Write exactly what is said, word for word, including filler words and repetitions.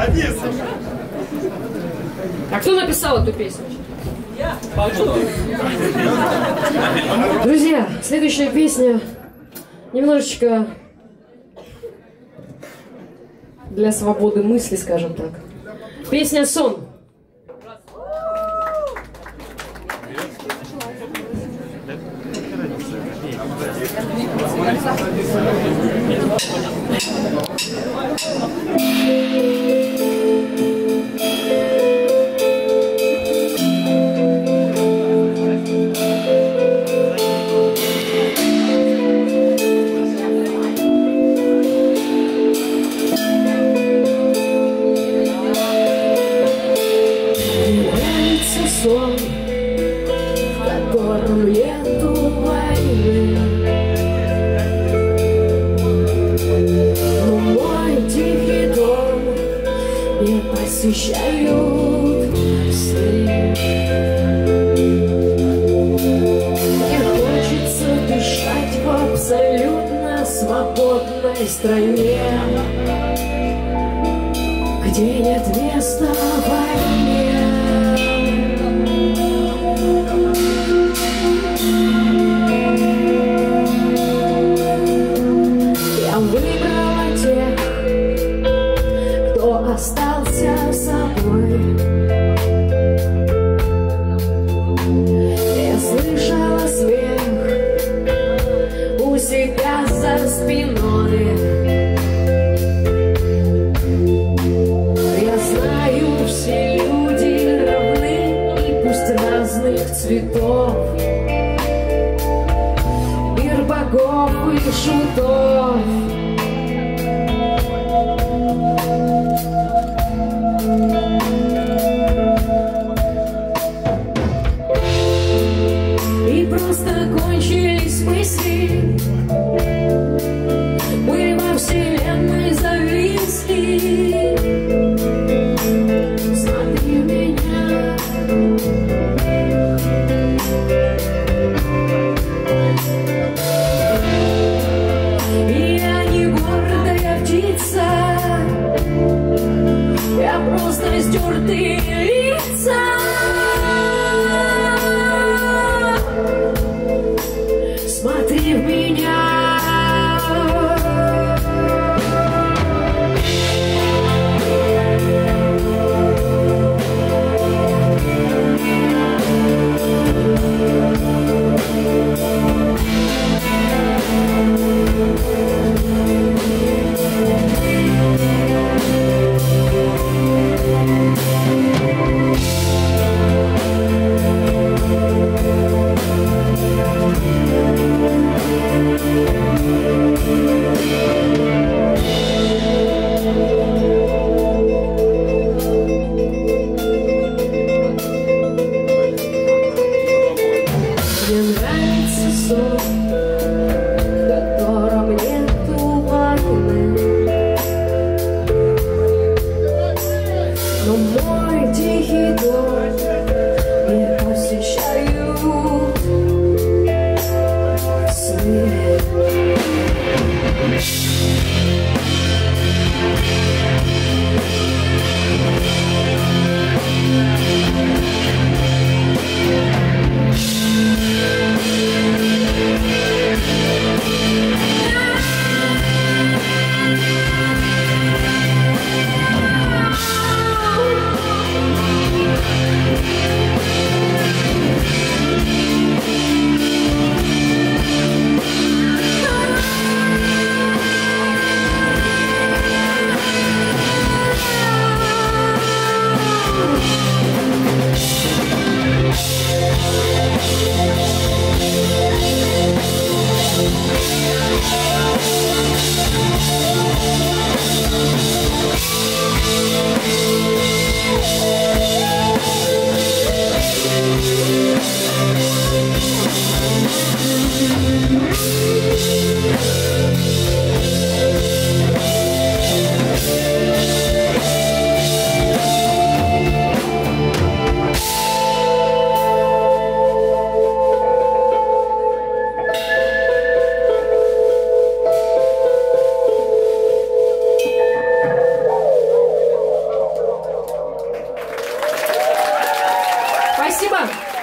А кто написал эту песню? Друзья, следующая песня немножечко для свободы мысли, скажем так. Песня «Сон». Сон, в котором нету войны, но мой тихий дом не посещают сны. Мне хочется дышать в абсолютно свободной стране, где нет места войне. Выбрала тех, кто остался собой. Я слышала смех у себя за спиной. Я знаю, все люди равны, и пусть разных цветов. Мир богов и шутов. И просто кончились мысли, мы во вселенной зависли. Смотри меня, и я не гордая птица, я просто стертые лица. Смотри в меня. Мне нравится сон, в котором нету войны, но мой тихий дом не посещают сны. Спасибо.